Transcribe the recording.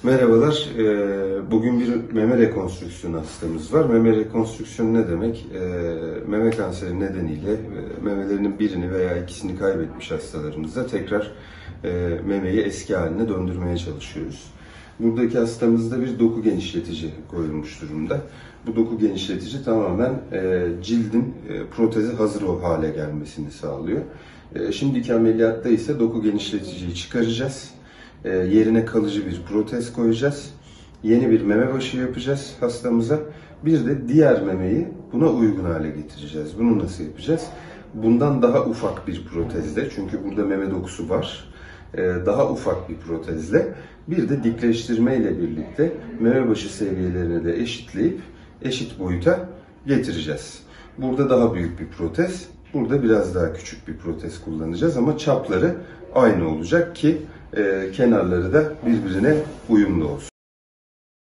Merhabalar. Bugün bir meme rekonstrüksiyonu hastamız var. Meme rekonstrüksiyonu ne demek? Meme kanseri nedeniyle memelerinin birini veya ikisini kaybetmiş hastalarımızda tekrar memeyi eski haline döndürmeye çalışıyoruz. Buradaki hastamızda bir doku genişletici koyulmuş durumda. Bu doku genişletici tamamen cildin proteze hazır o hale gelmesini sağlıyor. Şimdiki ameliyatta ise doku genişleticiyi çıkaracağız. Yerine kalıcı bir protez koyacağız. Yeni bir meme başı yapacağız hastamıza. Bir de diğer memeyi buna uygun hale getireceğiz. Bunu nasıl yapacağız? Bundan daha ufak bir protezle, çünkü burada meme dokusu var. Daha ufak bir protezle, bir de dikleştirme ile birlikte meme başı seviyelerini de eşitleyip eşit boyuta getireceğiz. Burada daha büyük bir protez, burada biraz daha küçük bir protez kullanacağız ama çapları aynı olacak ki kenarları da birbirine uyumlu olsun.